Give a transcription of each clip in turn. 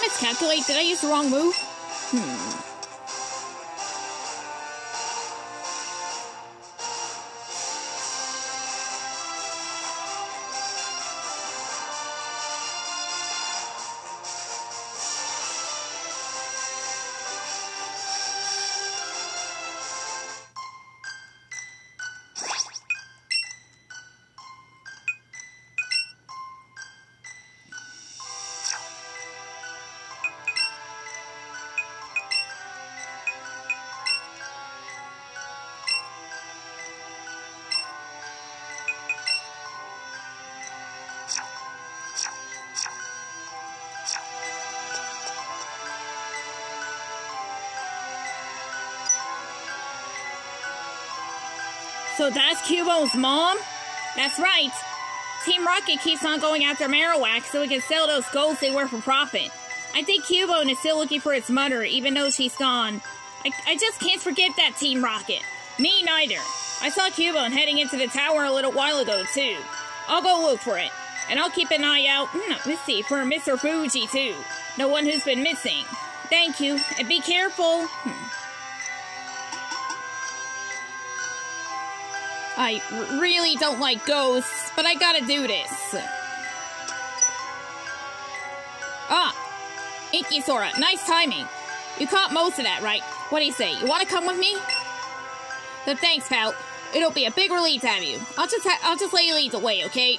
miscalculate? Did I use the wrong move? So that's Cubone's mom? That's right. Team Rocket keeps on going after Marowak so we can sell those golds they were for profit. I think Cubone is still looking for its mother, even though she's gone. I just can't forget that, Team Rocket. Me neither. I saw Cubone heading into the tower a little while ago, too. I'll go look for it. And I'll keep an eye out, let's see, for Mr. Fuji, too. The one who's been missing. Thank you, and be careful. I really don't like ghosts, but I gotta do this. Ah, InkySora, nice timing. You caught most of that, right? What do you say? You want to come with me? So thanks, pal. It'll be a big relief to have you. I'll just let you lead the way, okay?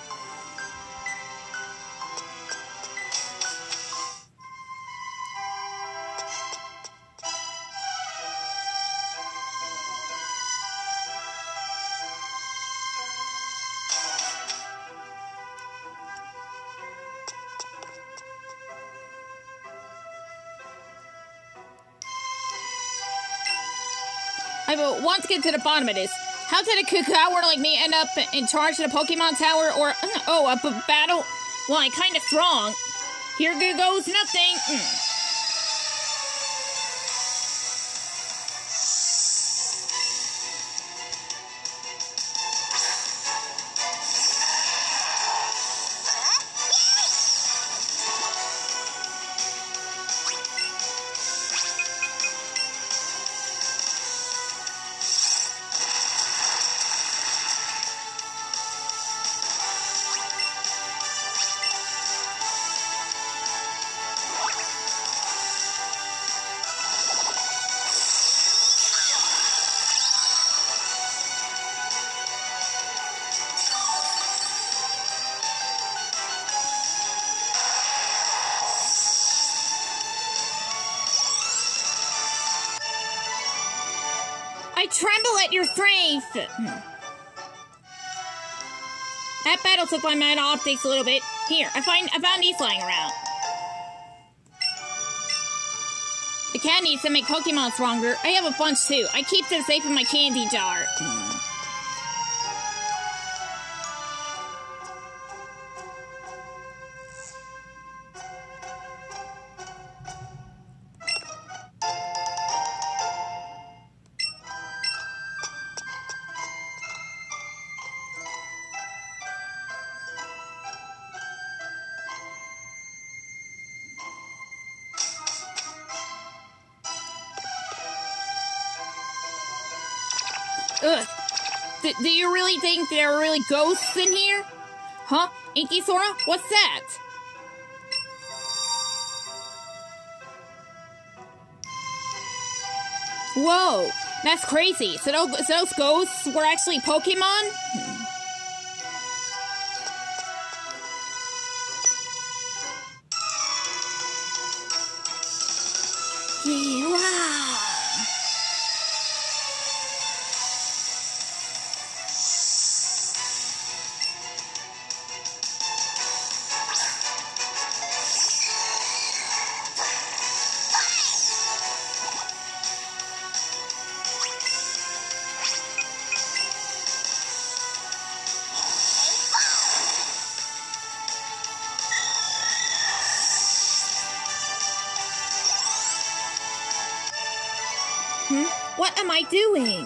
I want to get to the bottom of this. How did a coward like me end up in charge of the Pokemon Tower or, a battle? Well, I'm kind of strong. Here goes nothing. I tremble at your strength! That battle took my mind off things a little bit. Here, I found these lying around. The candies that make Pokemon stronger, I have a bunch too. I keep them safe in my candy jar. Ugh. Do you really think there are really ghosts in here? Huh? InkySora? What's that? Whoa! That's crazy. So those ghosts were actually Pokemon? Wow! What am I doing?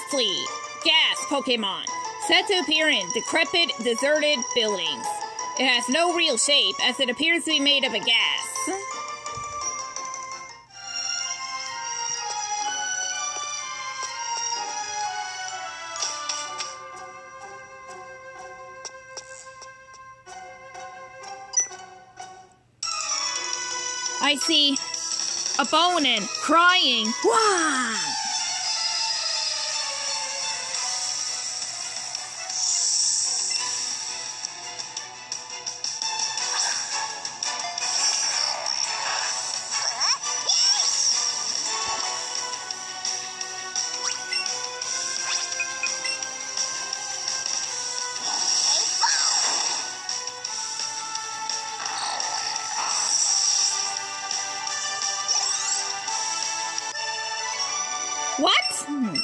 ghastly gas Pokémon, said to appear in decrepit, deserted buildings. It has no real shape, as it appears to be made of a gas. I see a bonin crying. Wah! What?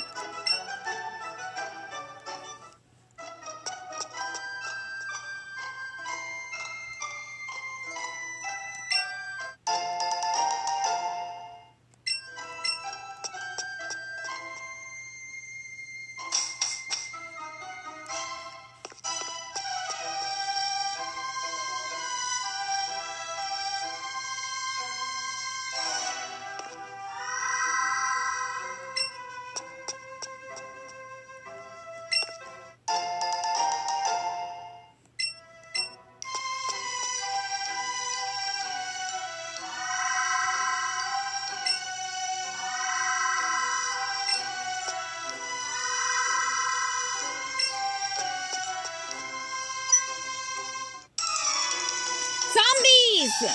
Zombies!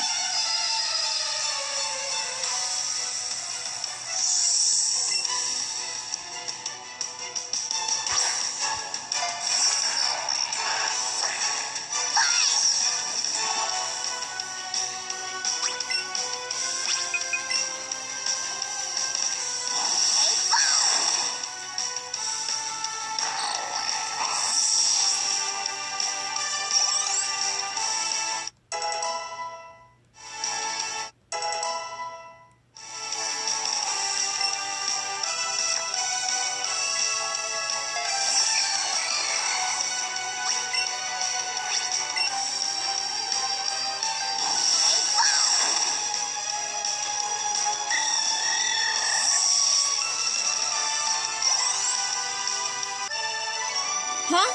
Huh?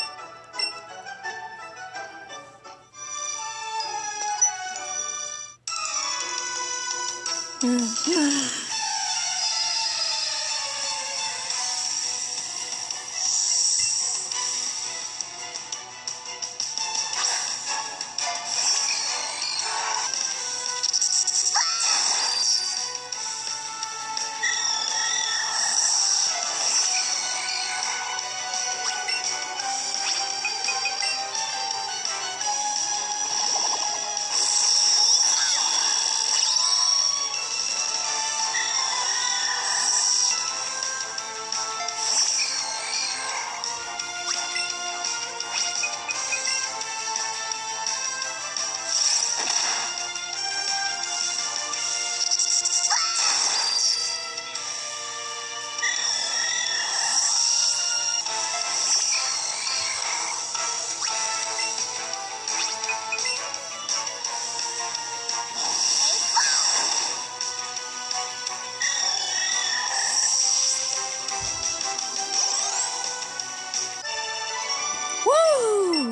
Woo!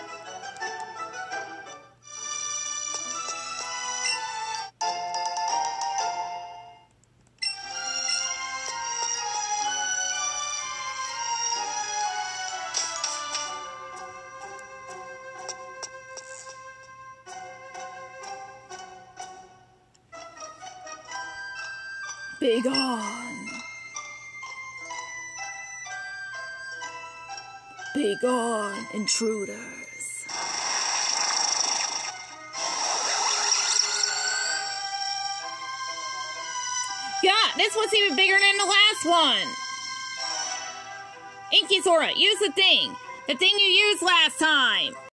Begone. Begone, intruders. God, this one's even bigger than the last one. InkySora, use the thing. The thing you used last time.